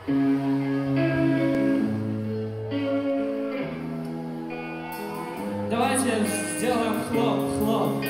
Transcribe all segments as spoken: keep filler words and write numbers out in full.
Давайте сделаем хлоп-хлоп.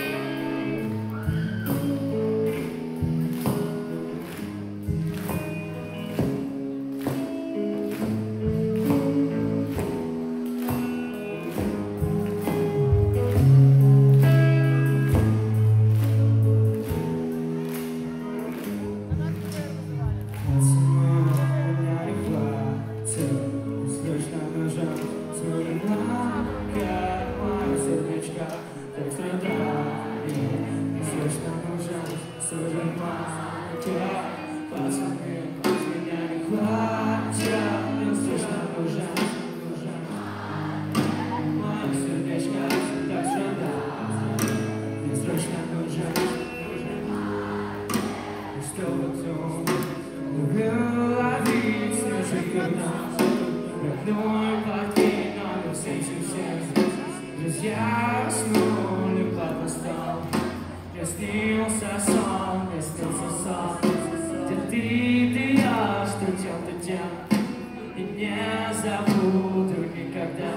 Друзья уснули под мостом. Мне снился сон, мне снился сон, где ты, ты, я, что тем, ты тем, и не забуду никогда.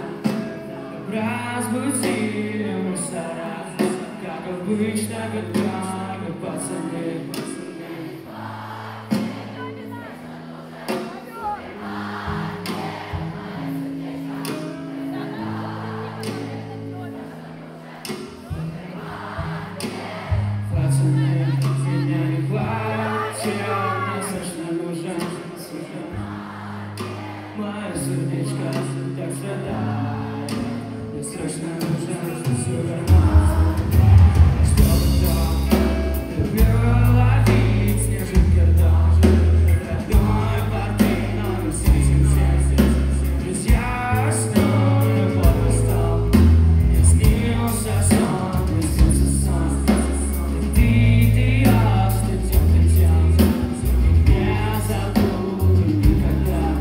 Разбудили мусора, как обычно, когда мы пацаны. Мое сердечко так страдает, мне срочно нужен супермен, чтобы там любил ловить снежинки ртом. Родной квартир номер семь семь семь. Друзья уснули под мостом. Мне снился сон, мне снился сон. Ты, ты, я, что тем, ты тем, не забуду никогда.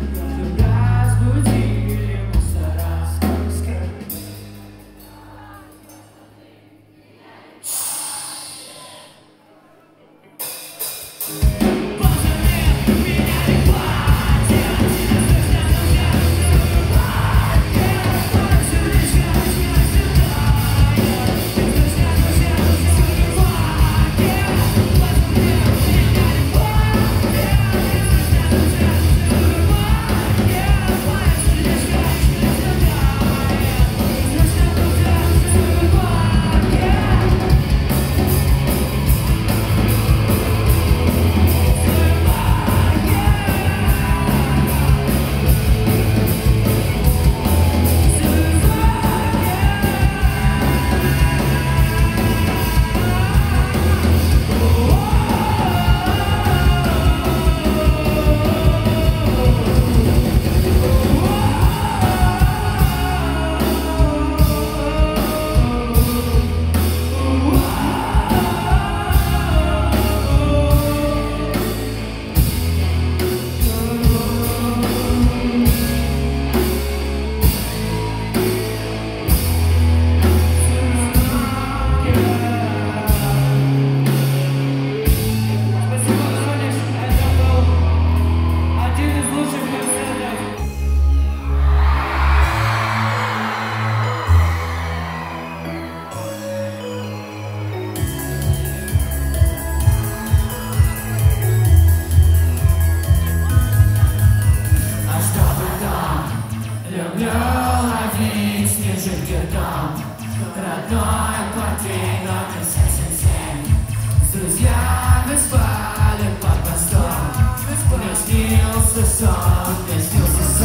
Родной квартир номер семь семь семь. С друзьями спали под мостом. Мне снился сон, мне снился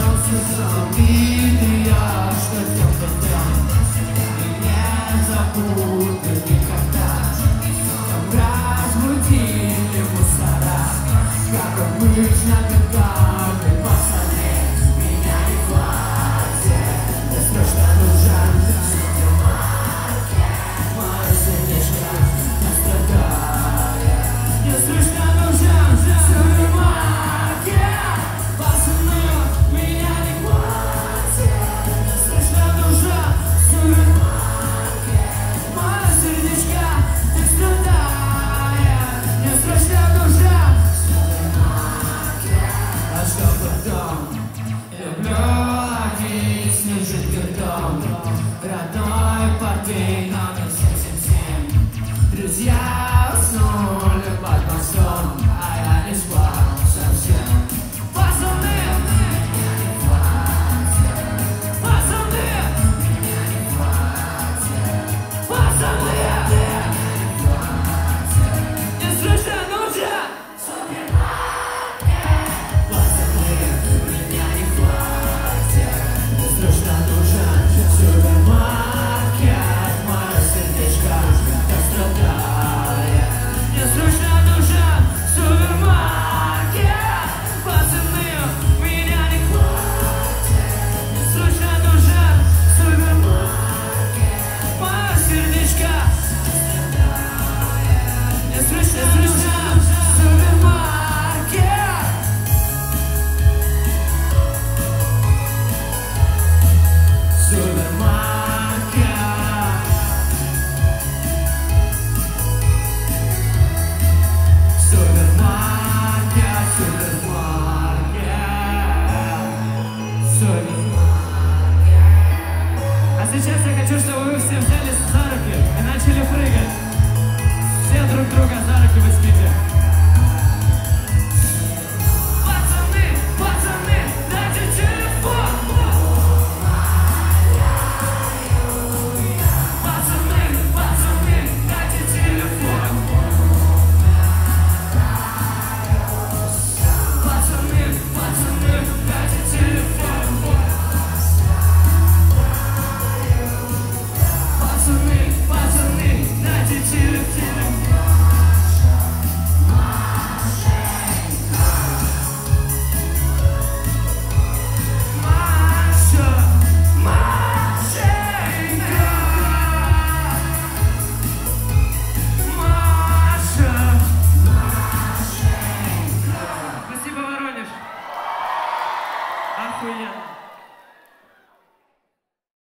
сон. Ты, ты, я, что тем, ты тем, и не забуду никогда. Разбудили мусора, как обычно, когда мы пацаны. Меня не хватит, мне срочно нужен. Yeah. заснули под мостом, а я не спал совсем. Пацаны, пацаны, пацаны, не слышно, ну же! Пацаны, меня не хватит, не слышно, ну же! Супермаркет, мое сердечко, как страдает. Не слышно, ну же! Супермаркет, пацаны, меня не хватит, не слышно, ну же! Супермаркет, мое сердечко, не слышно, ну же! Супермаркет. Супермаркет. Супермаркет. Супермаркет. Супермаркет. А сейчас я хочу, чтобы вы все взялись за руки и начали прыгать. Все друг друга за руки возьмите.